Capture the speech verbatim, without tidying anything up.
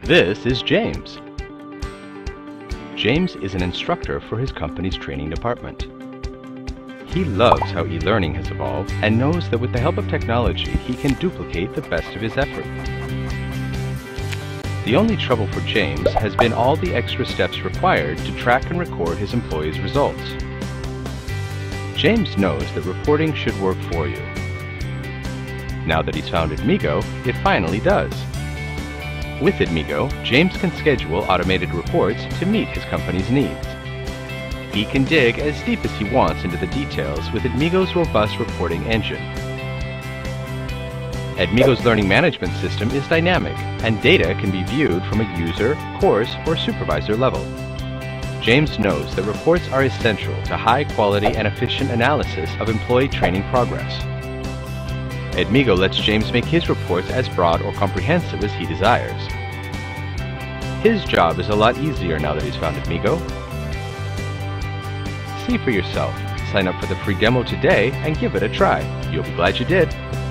This is James. James is an instructor for his company's training department. He loves how e-learning has evolved and knows that with the help of technology, he can duplicate the best of his effort. The only trouble for James has been all the extra steps required to track and record his employees' results. James knows that reporting should work for you. Now that he's found Edmego, it finally does. With Edmego, James can schedule automated reports to meet his company's needs. He can dig as deep as he wants into the details with Edmego's robust reporting engine. Edmego's learning management system is dynamic, and data can be viewed from a user, course, or supervisor level. James knows that reports are essential to high-quality and efficient analysis of employee training progress. Edmego lets James make his reports as broad or comprehensive as he desires. His job is a lot easier now that he's found Edmego. See for yourself. Sign up for the free demo today and give it a try. You'll be glad you did.